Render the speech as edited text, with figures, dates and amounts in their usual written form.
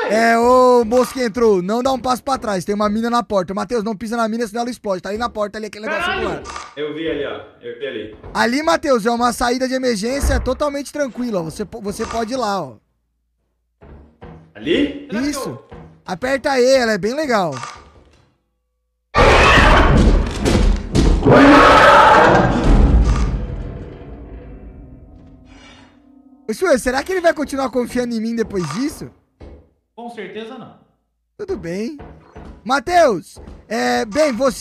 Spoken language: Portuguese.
Ô moço que entrou, não dá um passo pra trás, tem uma mina na porta. Matheus, não pisa na mina, senão ela explode. Tá ali na porta, ali, aquele negócio lá. Eu vi ali, ó. Eu vi ali. Ali, Matheus, é uma saída de emergência totalmente tranquila, ó. Você pode ir lá, ó. Ali? Isso. Aperta aí, ela é bem legal. Ô, senhor, será que ele vai continuar confiando em mim depois disso? Com certeza não. Tudo bem. Matheus, bem, você